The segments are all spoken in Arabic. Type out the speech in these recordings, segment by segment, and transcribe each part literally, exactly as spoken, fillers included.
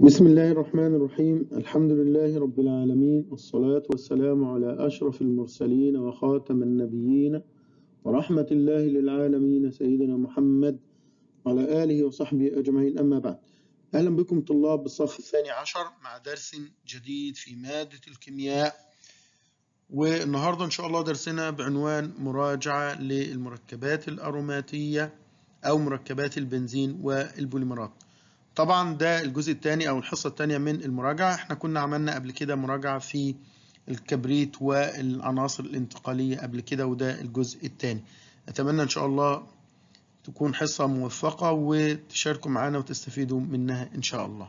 بسم الله الرحمن الرحيم. الحمد لله رب العالمين، والصلاة والسلام على أشرف المرسلين وخاتم النبيين ورحمة الله للعالمين سيدنا محمد وعلى آله وصحبه أجمعين، أما بعد. أهلا بكم طلاب بالصف الثاني عشر مع درس جديد في مادة الكيمياء، والنهاردة إن شاء الله درسنا بعنوان مراجعة للمركبات الأروماتية أو مركبات البنزين والبوليمرات. طبعا ده الجزء الثاني او الحصه الثانيه من المراجعه. احنا كنا عملنا قبل كده مراجعه في الكبريت والعناصر الانتقاليه قبل كده، وده الجزء الثاني. اتمنى ان شاء الله تكون حصه موفقه وتشاركوا معنا وتستفيدوا منها ان شاء الله.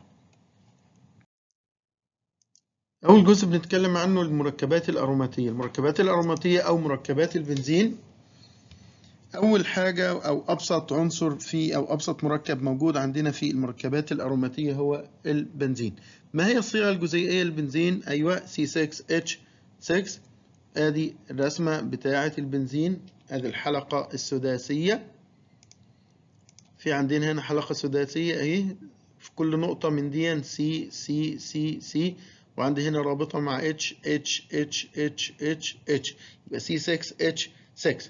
اول جزء بنتكلم عنه المركبات الاروماتيه. المركبات الاروماتيه او مركبات البنزين، أول حاجة أو أبسط عنصر في أو أبسط مركب موجود عندنا في المركبات الأروماتية هو البنزين. ما هي الصيغة الجزيئية للبنزين؟ أيوة سي ستة إتش ستة. آدي الرسمة بتاعة البنزين، آدي الحلقة السداسية. في عندنا هنا حلقة سداسية أهي، في كل نقطة من دي سي سي سي سي، وعندي هنا رابطة مع اتش اتش اتش اتش اتش اتش، يبقى سي ستة إتش ستة.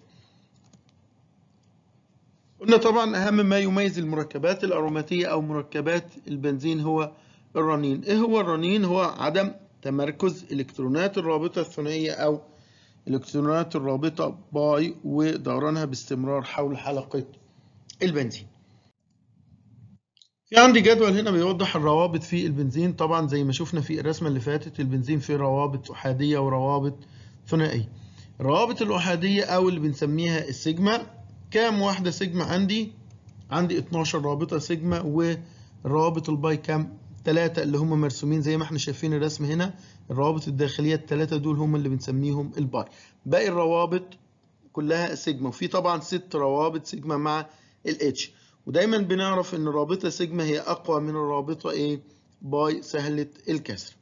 قلنا طبعا أهم ما يميز المركبات الأروماتية أو مركبات البنزين هو الرنين. إيه هو الرنين؟ هو عدم تمركز إلكترونات الرابطة الثنائية أو إلكترونات الرابطة باي ودورانها باستمرار حول حلقة البنزين. في عندي جدول هنا بيوضح الروابط في البنزين. طبعا زي ما شفنا في الرسمة اللي فاتت، البنزين فيه روابط أحادية وروابط ثنائية. الروابط الأحادية أو اللي بنسميها السيجما، كام واحدة سيجما عندي؟ عندي اتناشر رابطة سيجما. والروابط الباي كام؟ ثلاثة اللي هم مرسومين زي ما احنا شايفين الرسم هنا. الروابط الداخلية الثلاثة دول هم اللي بنسميهم الباي. باقي الروابط كلها سيجما، وفي طبعا ست روابط سيجما مع الاتش. ودايما بنعرف ان الرابطة سيجما هي اقوى من الرابطة ايه؟ باي سهلة الكسر.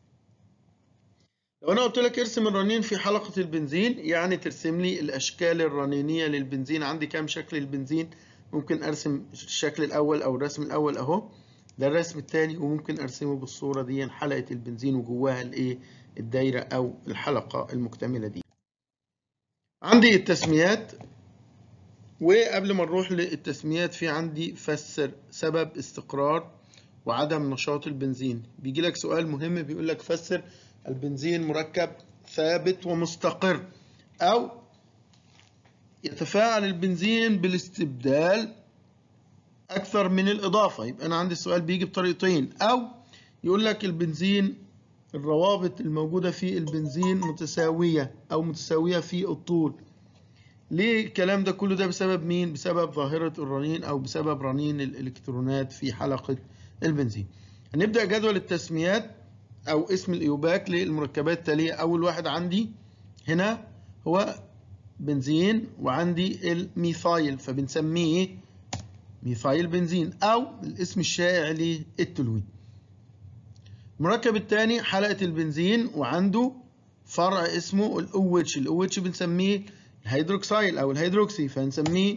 لو انا قلت لك ارسم الرنين في حلقة البنزين، يعني ترسم لي الاشكال الرنينية للبنزين. عندي كام شكل البنزين؟ ممكن ارسم الشكل الاول او الرسم الاول اهو، ده الرسم الثاني، وممكن ارسمه بالصورة دي حلقة البنزين وجواها الايه؟ الدايرة او الحلقة المكتملة دي. عندي التسميات، وقبل ما نروح للتسميات في عندي فسر سبب استقرار وعدم نشاط البنزين. بيجي لك سؤال مهم بيقول لك فسر البنزين مركب ثابت ومستقر، أو يتفاعل البنزين بالاستبدال أكثر من الإضافة. يبقى أنا عندي السؤال بيجي بطريقتين، أو يقول لك البنزين الروابط الموجودة في البنزين متساوية أو متساوية في الطول. ليه الكلام ده كله؟ ده بسبب مين؟ بسبب ظاهرة الرنين أو بسبب رنين الإلكترونات في حلقة البنزين. هنبدأ جدول التسميات أو اسم الإيوباك للمركبات التالية. أول واحد عندي هنا هو بنزين، وعندي الميثايل فبنسميه ميثايل بنزين أو الاسم الشائع للتلوين. المركب الثاني حلقة البنزين وعنده فرع اسمه ال أو إتش. ال أو إتش بنسميه الهيدروكسيل أو الهيدروكسي فنسميه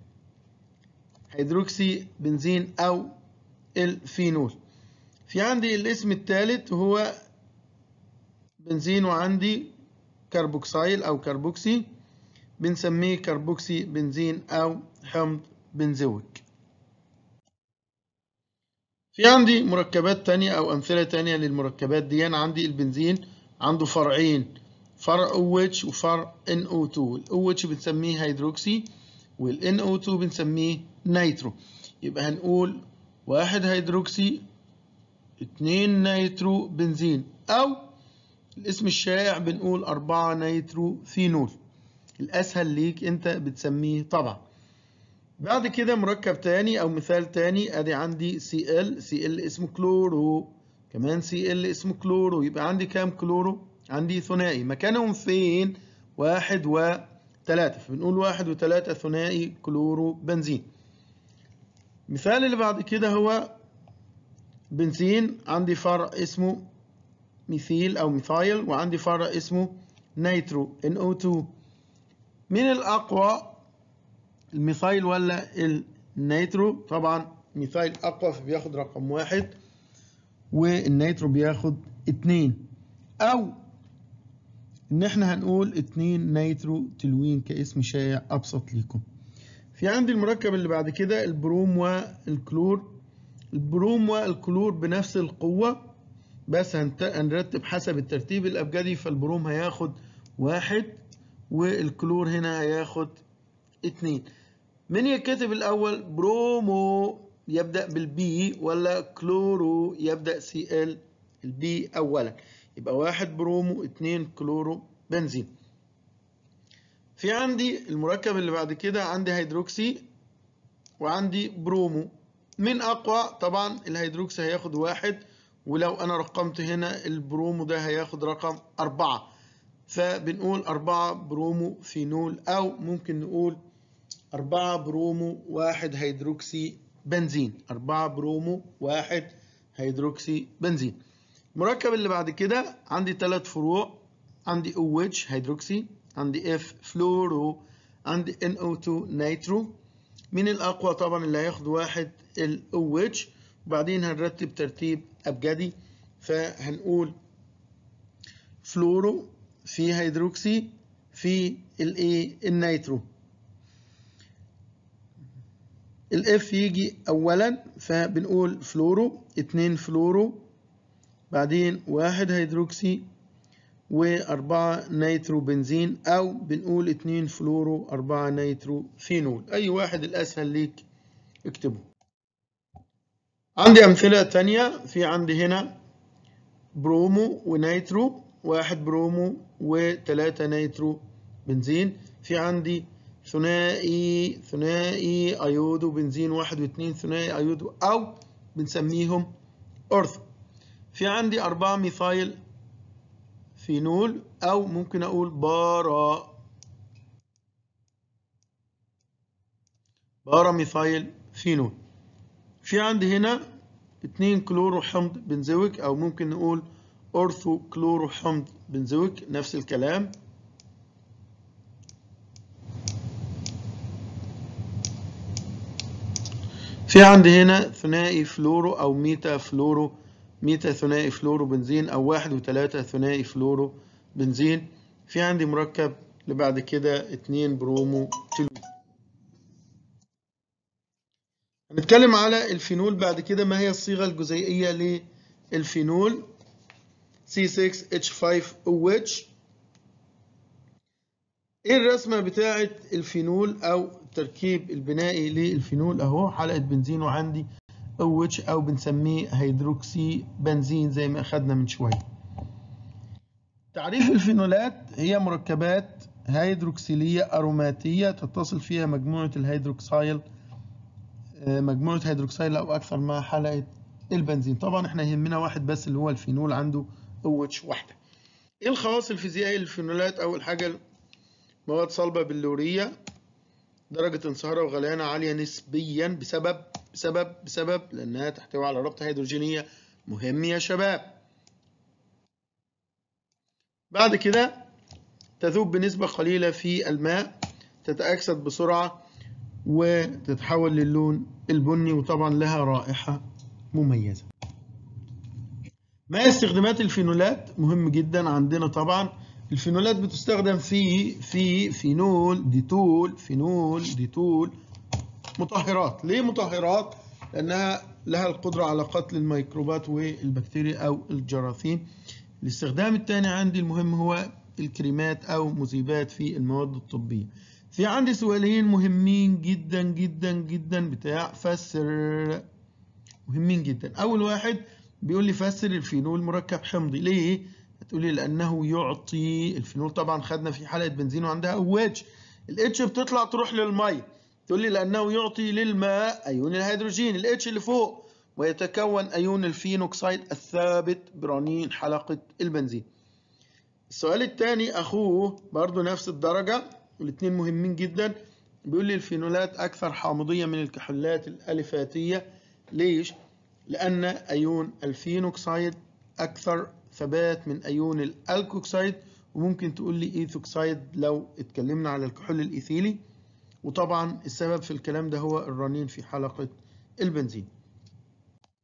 هيدروكسي بنزين أو الفينول. في عندي الاسم الثالث هو بنزين وعندي كربوكسيل أو كربوكسي بنسميه كربوكسي بنزين أو حمض بنزويك. في عندي مركبات تانية أو أمثلة تانية للمركبات دي. أنا عندي البنزين عنده فرعين، فرع أو إتش وفرع إن أو تو. ال أو إتش بنسميه هيدروكسي وال إن أو تو بنسميه نيترو. يبقى هنقول واحد هيدروكسي اتنين نيترو بنزين، أو الاسم الشائع بنقول أربعة نيترو فينول. الأسهل ليك أنت بتسميه طبعا. بعد كده مركب تاني أو مثال تاني، أدي عندي سي إل. سي إل اسمه كلورو، كمان سي إل اسمه كلورو. يبقى عندي كام كلورو؟ عندي ثنائي. مكانهم فين؟ واحد وتلاتة، فبنقول واحد وتلاتة ثنائي كلورو بنزين. المثال اللي بعد كده هو بنزين، عندي فرع اسمه ميثيل أو ميثايل، وعندي فرع اسمه نيترو إن أو تو. مين الأقوى؟ الميثايل ولا النيترو؟ طبعا ميثايل أقوى فبياخد رقم واحد. والنيترو بياخد اتنين، او ان احنا هنقول اتنين نيترو تلوين كاسم شائع ابسط ليكم. في عندي المركب اللي بعد كده البروم والكلور. البروم والكلور بنفس القوة، بس هنرتب حسب الترتيب الأبجدي، فالبروم هياخد واحد والكلور هنا هياخد اتنين. من يتكتب الأول؟ برومو يبدأ بالبي ولا كلورو يبدأ سي ال؟ البي أولا، يبقى واحد برومو اتنين كلورو بنزين. في عندي المركب اللي بعد كده عندي هيدروكسي وعندي برومو. من أقوى؟ طبعا الهيدروكسي هياخد واحد، ولو أنا رقمت هنا البرومو ده هياخد رقم أربعة، فبنقول أربعة برومو فينول، أو ممكن نقول أربعة برومو واحد هيدروكسي بنزين. أربعة برومو واحد هيدروكسي بنزين. المركب اللي بعد كده عندي ثلاث فروع، عندي OH هيدروكسي، عندي F فلورو، عندي إن أو اتنين نيترو. من الأقوى؟ طبعا اللي هياخد واحد ال OH، وبعدين هنرتب ترتيب أبجدي، فهنقول فلورو في هيدروكسي في الايه النيترو. الاف يجي اولا، فبنقول فلورو اتنين فلورو، بعدين واحد هيدروكسي واربعة نيترو بنزين، او بنقول اتنين فلورو اربعة نيترو فينول. اي واحد الاسهل ليك اكتبه. عندي امثلة تانية. في عندي هنا برومو ونيترو، واحد برومو وتلاتة نيترو بنزين. في عندي ثنائي ثنائي ايودو بنزين، واحد واثنين ثنائي ايودو، او بنسميهم اورثو. في عندي أربعة ميثايل فينول، او ممكن اقول بارا بارا ميثايل فينول. في عندي هنا اتنين كلورو حمض بنزويك، او ممكن نقول اورثو كلورو حمض بنزويك، نفس الكلام. في عندي هنا ثنائي فلورو او ميتا فلورو، ميتا ثنائي فلورو بنزين، او واحد وثلاثة ثنائي فلورو بنزين. في عندي مركب اللي بعد كده اتنين برومو تلوين. هنتكلم على الفينول بعد كده. ما هي الصيغة الجزيئية للفينول؟ سي ستة اتش خمسة او اتش. ايه الرسمة بتاعة الفينول او التركيب البنائي للفينول؟ اهو حلقة بنزين وعندي او اتش، او بنسميه هيدروكسي بنزين زي ما اخدنا من شوية. تعريف الفينولات: هي مركبات هيدروكسيلية أروماتية تتصل فيها مجموعة الهيدروكسيل مجموعة هيدروكسيل أو أكثر مع حلقة البنزين. طبعا احنا يهمنا واحد بس اللي هو الفينول، عنده او اتش واحدة. ايه الخواص الفيزيائية للفينولات؟ أول حاجة مواد صلبة بلورية، درجة انصهارها وغليانها عالية نسبيا بسبب بسبب بسبب لأنها تحتوي على رابطة هيدروجينية. مهم يا شباب. بعد كده تذوب بنسبة قليلة في الماء، تتأكسد بسرعة وتتحول للون البني، وطبعا لها رائحة مميزة. ما هي استخدامات الفينولات؟ مهم جدا عندنا. طبعا الفينولات بتستخدم في في فينول ديتول فينول ديتول مطهرات. ليه مطهرات؟ لأنها لها القدرة على قتل الميكروبات والبكتيريا أو الجراثيم. الاستخدام الثاني عندي المهم هو الكريمات أو مذيبات في المواد الطبية. في عندي سؤالين مهمين جدا جدا جدا بتاع فسر، مهمين جدا. أول واحد بيقول لي فسر الفينول مركب حمضي. ليه؟ هتقولي لأنه يعطي. الفينول طبعا خدنا في حلقة بنزين وعندها او اتش، الاتش بتطلع تروح للمية. تقول لي لأنه يعطي للماء أيون الهيدروجين، الاتش اللي فوق، ويتكون أيون الفينوكسيد الثابت برنين حلقة البنزين. السؤال الثاني أخوه برضو نفس الدرجة، والاثنين مهمين جدا. بيقول لي الفينولات أكثر حامضية من الكحولات الألفاتية. ليش؟ لأن أيون الفينوكسيد أكثر ثبات من أيون الألكوكسيد، وممكن تقول لي إيثوكسيد لو اتكلمنا على الكحول الإيثيلي. وطبعا السبب في الكلام ده هو الرنين في حلقة البنزين.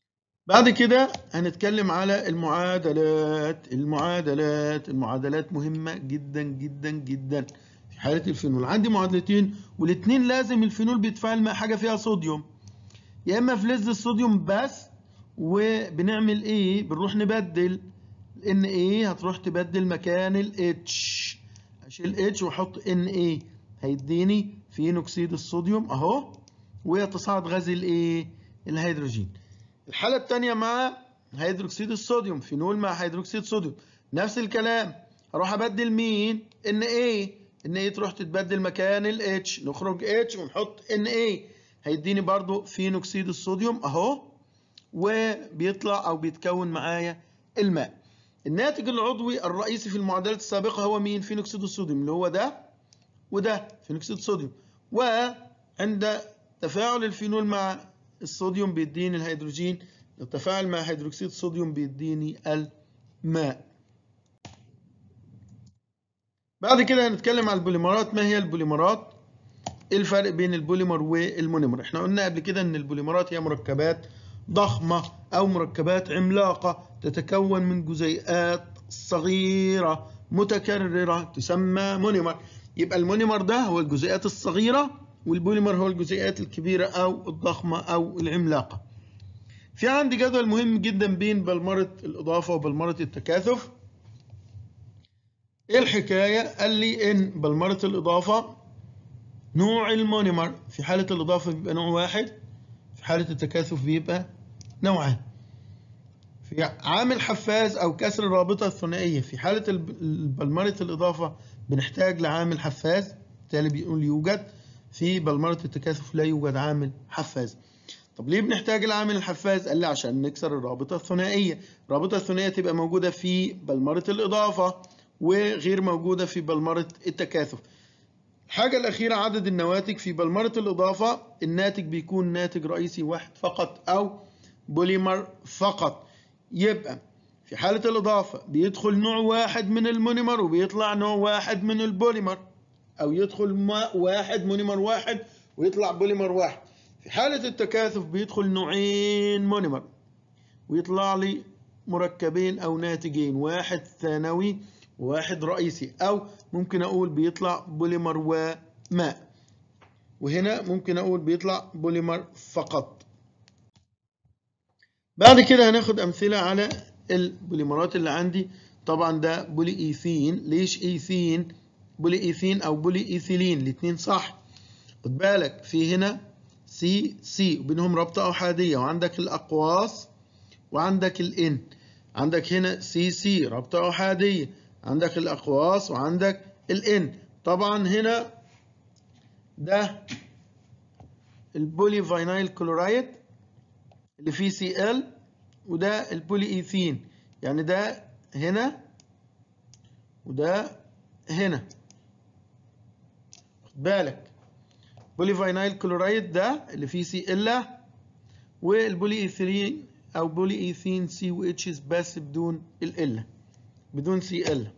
بعد كده هنتكلم على المعادلات. المعادلات المعادلات مهمة جدا جدا جدا. في حالة الفينول عندي معادلتين، والاثنين لازم الفينول بيتفاعل مع حاجة فيها صوديوم، يا اما فلز الصوديوم بس، وبنعمل ايه؟ بنروح نبدل ان ايه، هتروح تبدل مكان الاتش، اشيل اتش واحط ان ايه، هيديني فين اكسيد الصوديوم اهو، ويتصاعد غاز الايه؟ الهيدروجين. الحالة الثانية مع هيدروكسيد الصوديوم، فينول مع هيدروكسيد صوديوم، نفس الكلام، هروح ابدل مين؟ ان ايه، ان ايه تروح تتبدل مكان الاتش، نخرج اتش ونحط ان ايه، هيديني برضو فين اكسيد الصوديوم اهو، وبيطلع او بيتكون معايا الماء. الناتج العضوي الرئيسي في المعادلات السابقة هو مين؟ فين اكسيد الصوديوم، اللي هو ده وده فين اكسيد الصوديوم، وعند تفاعل الفينول مع الصوديوم بيديني الهيدروجين، التفاعل مع هيدروكسيد الصوديوم بيديني الماء. بعد كده هنتكلم على البوليمرات. ما هي البوليمرات؟ ايه الفرق بين البوليمر والمونيمر؟ احنا قلنا قبل كده ان البوليمرات هي مركبات ضخمة او مركبات عملاقة تتكون من جزيئات صغيرة متكررة تسمى مونيمر. يبقى المونيمر ده هو الجزيئات الصغيرة، والبوليمر هو الجزيئات الكبيرة او الضخمة او العملاقة. في عندي جدول مهم جدا بين بلمرة الإضافة وبلمرة التكاثف. ايه الحكاية؟ قال لي ان بلمرة الإضافة نوع المونيمر في حالة الإضافة بيبقى نوع واحد، في حالة التكاثف بيبقى نوعان. في عامل حفاز أو كسر الرابطة الثنائية في حالة بلمرة الإضافة بنحتاج لعامل حفاز، بالتالي بيقول يوجد. في بلمرة التكاثف لا يوجد عامل حفاز. طب ليه بنحتاج العامل الحفاز؟ قال لي عشان نكسر الرابطة الثنائية. الرابطة الثنائية تبقى موجودة في بلمرة الإضافة وغير موجودة في بلمرة التكاثف. الحاجة الأخيرة عدد النواتج. في بلمرة الإضافة الناتج بيكون ناتج رئيسي واحد فقط أو بوليمر فقط. يبقى في حالة الإضافة بيدخل نوع واحد من المونيمر وبيطلع نوع واحد من البوليمر، أو يدخل ماء واحد مونيمر واحد ويطلع بوليمر واحد. في حالة التكاثف بيدخل نوعين مونيمر ويطلع لي مركبين أو ناتجين، واحد ثانوي وواحد رئيسي، أو ممكن أقول بيطلع بوليمر وماء، وهنا ممكن أقول بيطلع بوليمر فقط. بعد كده هناخد أمثلة على البوليمرات اللي عندي. طبعا ده بولي إيثين. ليش إيثين؟ بولي إيثين أو بولي إيثيلين الاتنين صح. خد بالك في هنا سي سي وبينهم رابطة أحادية، وعندك الأقواس وعندك الإن. عندك هنا سي سي رابطة أحادية، عندك الأقواس وعندك الإن. طبعا هنا ده البولي فاينايل كلورايد اللي فيه سي ال، وده البولي إيثين، يعني ده هنا وده هنا. خد بالك بولي فاينايل كلورايد ده اللي فيه سي ال، والبولي إيثيلين أو بولي إيثين سي و اتش بس بدون ال بدون سي ال.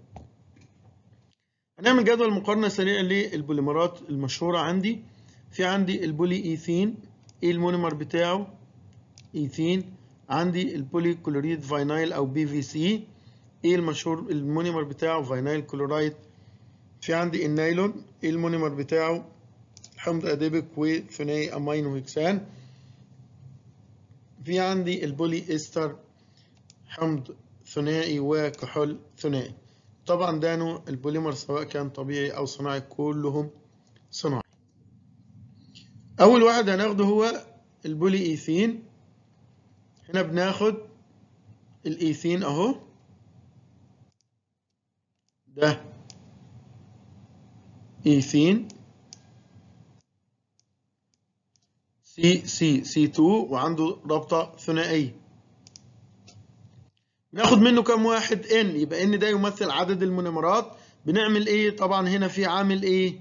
هنعمل جدول مقارنة سريع للبوليمرات المشهورة عندي. في عندي البولي إيثين، إيه المونيمر بتاعه؟ إيثين. عندي البولي كلوريد فاينايل أو بي في سي، إيه المشهور المونيمر بتاعه؟ فاينايل كلورايد. في عندي النايلون، إيه المونيمر بتاعه؟ حمض أديبك وثنائي أمينو هكسان. في عندي البولي إستر، حمض ثنائي وكحول ثنائي. طبعا ده نوع البوليمر سواء كان طبيعي أو صناعي، كلهم صناعي. أول واحد هناخده هو البولي إيثين. هنا بناخد الإيثين أهو، ده إيثين سي سي سي اتنين وعنده رابطة ثنائية. ناخد منه كم واحد؟ N، يبقى N ده يمثل عدد المونيمرات. بنعمل إيه؟ طبعا هنا في عامل إيه؟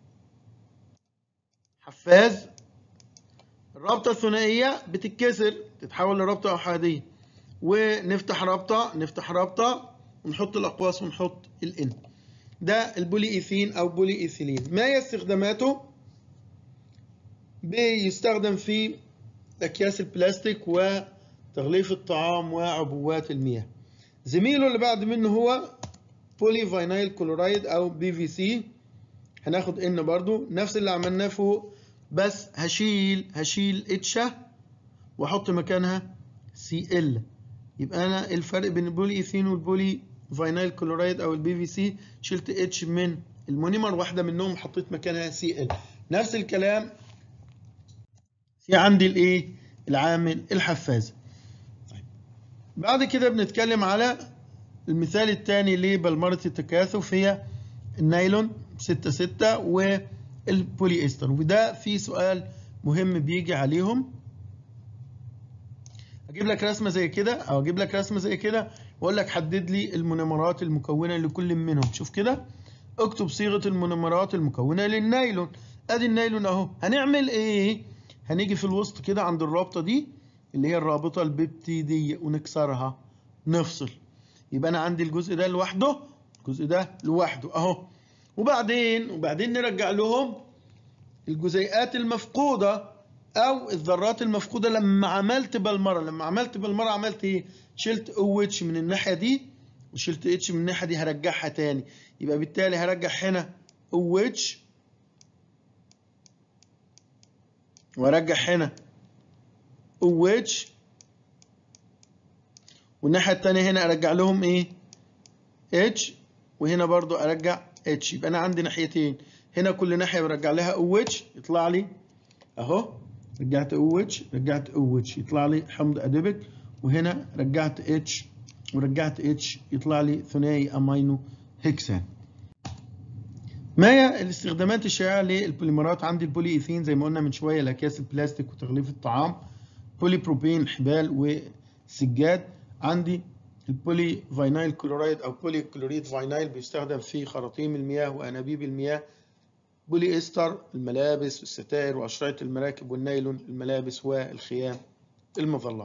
حفاز. الرابطة الثنائية بتتكسر تتحول لرابطة أحادية، ونفتح رابطة نفتح رابطة ونحط الأقواس ونحط الإن. ده البولي إيثين أو بولي إيثيلين. ما هي استخداماته؟ بيستخدم في أكياس البلاستيك تغليف الطعام وعبوات المياه. زميله اللي بعد منه هو بولي فينايل كلورايد او بي في سي. هناخد ان برضو نفس اللي عملناه فوق، بس هشيل هشيل اتشه واحط مكانها سي ال. يبقى انا الفرق بين البولي ايثين والبولي فينايل كلورايد او البي في سي، شلت اتش من المونيمر، واحده منهم حطيت مكانها سي ال. نفس الكلام في عندي الايه العامل الحفاز. طيب بعد كده بنتكلم على المثال الثاني لبلمرة التكاثف، هي النايلون ستة ستة والبولي استر. وده في سؤال مهم بيجي عليهم، اجيب لك رسمه زي كده او اجيب لك رسمه زي كده واقول لك حدد لي المونومرات المكونه لكل منهم. شوف كده، اكتب صيغه المونومرات المكونه للنايلون. ادي النايلون اهو. هنعمل ايه؟ هنيجي في الوسط كده عند الرابطه دي اللي هي الرابطه البيبتيديه ونكسرها نفصل. يبقى انا عندي الجزء ده لوحده، الجزء ده لوحده اهو. وبعدين وبعدين نرجع لهم الجزيئات المفقوده او الذرات المفقوده. لما عملت بالمره لما عملت بالمره عملت ايه؟ شلت او اتش من الناحيه دي وشلت اتش من الناحيه دي، هرجعها تاني. يبقى بالتالي هرجع هنا او اتش وارجع هنا او اتش، والناحيه الثانيه هنا ارجع لهم ايه؟ اتش، وهنا برضو ارجع اتش. يبقى انا عندي ناحيتين، هنا كل ناحيه برجع لها او اتش يطلع لي اهو، رجعت او اتش رجعت او اتش يطلع لي حمض اديبك، وهنا رجعت اتش ورجعت اتش يطلع لي ثنائي امينو هكسان. ما هي الاستخدامات الشائعه للبوليمرات؟ عندي البولي ايثين زي ما قلنا من شويه، الاكياس البلاستيك وتغليف الطعام. بولي بروبين حبال وسجاد. عندي البولي فينايل كلورايد او بولي كلوريد فينايل بيستخدم في خراطيم المياه وانابيب المياه. بولي استر الملابس والستائر واشرطه المراكب، والنايلون الملابس والخيام المظلات.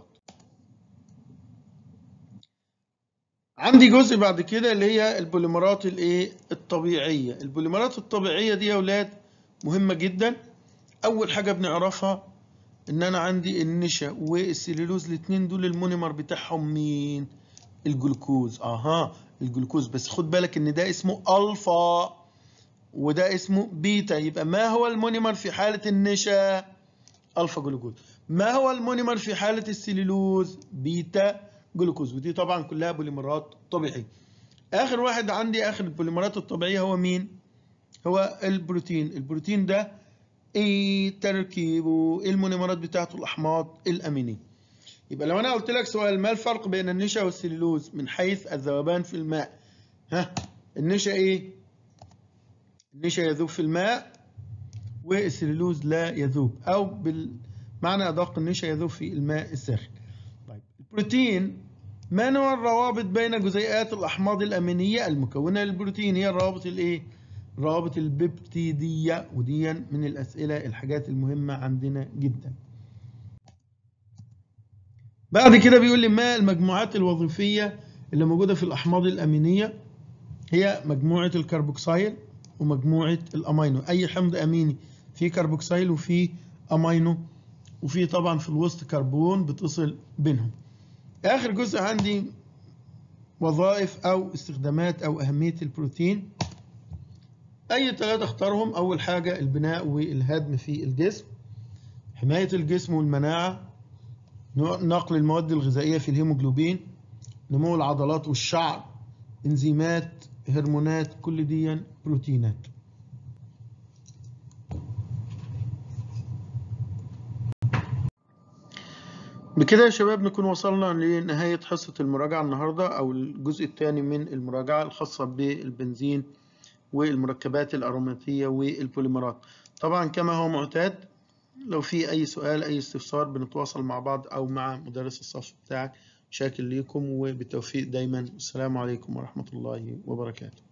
عندي جزء بعد كده اللي هي البوليمرات الايه الطبيعيه. البوليمرات الطبيعيه دي يا اولاد مهمه جدا. اول حاجه بنعرفها ان انا عندي النشا والسليلوز، الاثنين دول المونيمر بتاعهم مين؟ الجلوكوز. اها الجلوكوز، بس خد بالك ان ده اسمه الفا وده اسمه بيتا. يبقى ما هو المونيمر في حاله النشا؟ الفا جلوكوز. ما هو المونيمر في حاله السليلوز؟ بيتا جلوكوز. ودي طبعا كلها بوليمرات طبيعيه. اخر واحد عندي اخر البوليمرات الطبيعيه هو مين؟ هو البروتين. البروتين ده ايه تركيبه؟ ايه المونيمرات بتاعته؟ الاحماض الامينيه. يبقى لو انا قلت لك سؤال ما الفرق بين النشا والسليلوز من حيث الذوبان في الماء؟ ها النشا ايه؟ النشا يذوب في الماء والسليلوز لا يذوب، او بالمعنى ادق النشا يذوب في الماء الساخن. طيب البروتين، ما نوع الروابط بين جزيئات الاحماض الامينيه المكونه للبروتين؟ هي الروابط الايه؟ الروابط البيبتيديه. ودي من الاسئله الحاجات المهمه عندنا جدا. بعد كده بيقول لي ما المجموعات الوظيفيه اللي موجوده في الاحماض الامينيه؟ هي مجموعه الكربوكسيل ومجموعه الامينو. اي حمض اميني فيه كربوكسيل وفيه امينو، وفيه طبعا في الوسط كربون بتصل بينهم. اخر جزء عندي وظائف او استخدامات او اهميه البروتين. اي ثلاثه اختارهم. اول حاجه البناء والهدم في الجسم، حمايه الجسم والمناعه، نقل المواد الغذائيه في الهيموجلوبين، نمو العضلات والشعر، انزيمات، هرمونات، كل دي بروتينات. بكده يا شباب نكون وصلنا لنهاية حصة المراجعة النهاردة أو الجزء الثاني من المراجعة الخاصة بالبنزين والمركبات الأروماتية والبوليمرات. طبعا كما هو معتاد لو في أي سؤال أي استفسار بنتواصل مع بعض أو مع مدرس الصف بتاعك. شاكر ليكم وبالتوفيق دايما. السلام عليكم ورحمة الله وبركاته.